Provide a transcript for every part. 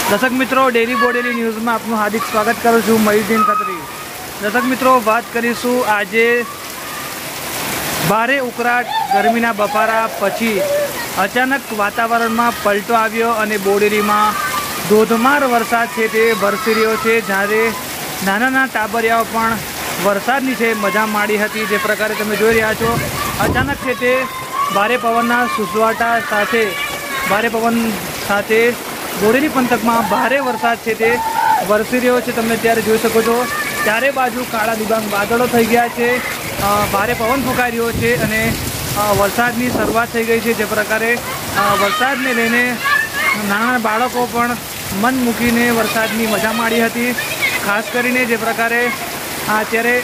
दर्शक मित्रों daily Bodeli news में आपनु हार्दिक स्वागत करूँ छूँ। मयूरदीन खत्री। दर्शक मित्रों बात करीशू आजे भारे उकळाट गरमीना बफारा पछी अचानक वातावरण में पलटो आव्यो अने बोडेली में धोधमार वरसाद छे ते वरसी रह्यो छे। ज्यारे नाना टाबरियाओ पण वरसादनी छे मजा माणी हती। जे प्रकारे तमे जोई रह्या छो अचानक छे ते भारे पवनना सुसवाटा साथे भारे पवन साथे बोडेली पंथक में भारे वरसाद है ते वरसी रह्यो छे। तमे त्यारे जोई शको छो चारे बाजू काळा डिबांग वादळो थई गया है। भारे पवन फूंकाई रह्यो छे अने वरसादनी शरूआत थई गई है। जे प्रकारे वरसादने लईने नाना बाळको पण मन मूकीने वरसादनी मजा माणी हती। खास करीने जे प्रकारे अत्यारे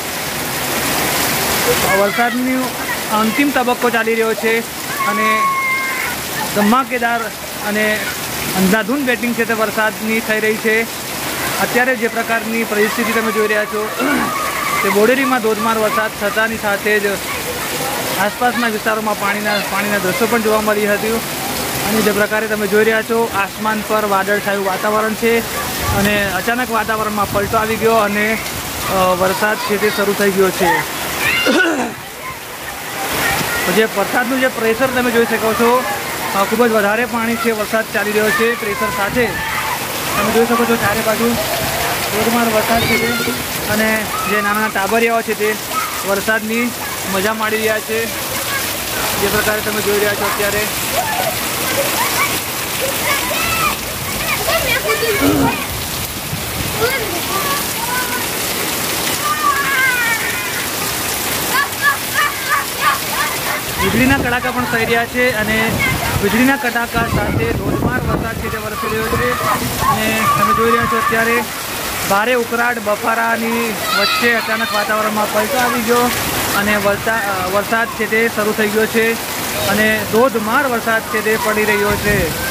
वरसादनी अंतिम तबक्को चाली रह्यो छे अने धमाकेदार अने अंधाधुंध बेटिंग है वरसादनी थई रही है। अत्यारे जे प्रकारनी परिस्थिति तमे जोई रह्या छो ते बोडेली में धोधमार वरसाद थतानी साथे ज आसपासना विस्तारों में पाणीना दृश्यो पण जोवा मळी हती। अने जे प्रकारे तमे जोई रह्या छो आसमान पर वादळछायुं वातावरण है अने अचानक वातावरण में पलटो आवी गयो अने वरसाद छे ते शरू थई गयो छे। जे वरसादनुं जे प्रेशर तमे जोई शको छो खूब ज वधारे पाणी छे। वरसाद चाली रह्यो छे प्रेशर साथे तमे जोई शको छो चारे बाजू धोधमार वरसाद छे अने जे नाना टाबरियाओ छे ते वरसादनी मजा माणी रह्या छे। जे प्रकारे तमे जोई रह्या छो अत्यारे વીજળીના કડાકા પણ થઈ રહ્યા છે અને વીજળીના કડાકા સાથે ધોધમાર વરસાદ છે તે વરસી રહ્યો છે। અને તમે જોઈ રહ્યા છો અત્યારે ભારે ઉકળાટ બફારાની વચ્ચે અચાનક વાતાવરણમાં પલટો આવી ગયો અને વરસાદ છે તે શરૂ થઈ ગયો છે અને ધોધમાર વરસાદ છે તે પડી રહ્યો છે।